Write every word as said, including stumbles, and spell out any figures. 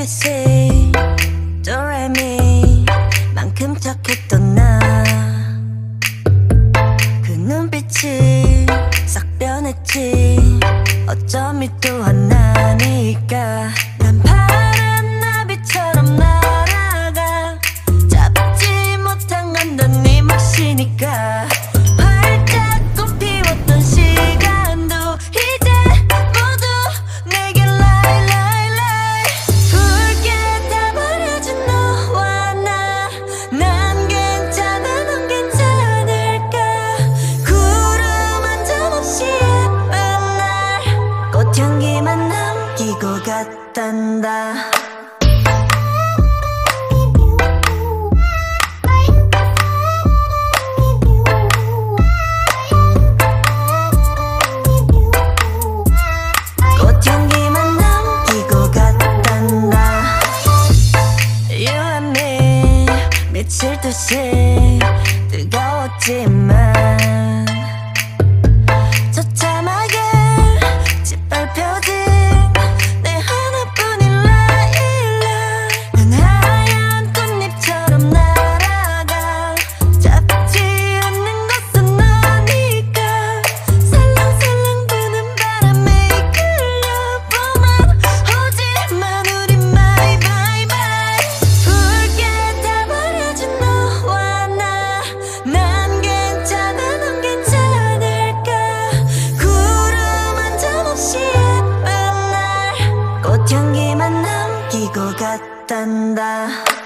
에이비씨 도레미 만큼 착했던 나 그 눈빛이 싹 변했지 어쩜 이 또한 나니까 난 파란 나비처럼 날아가 잡지 못한 건 넌 네 몫이니까 활짝 꽃피웠던 시간도 이제 모두 내게 lie lie lie 붉게 다 버려진 너와 나 난 괜찮아 넌 괜찮을까 구름 한 점 없이 예쁜 날 꽃향기만 남기고 갔단다 꽃향기만 남기고 갔단다 You and me 미칠 듯이 뜨거웠지만 처참하게 짓밟혀진 내 하나뿐인 라일락 난 하얀 꽃잎처럼 날아가 잡지 않는 것은 너니까 살랑살랑 부는 바람에 이끌려보만 오지만 우리 my my my 붉게 다 버려진 너와 나 난 괜찮아 넌 괜찮을까 구름 한 점 없이 예쁜 날 꽃향기만 남기고 갔단다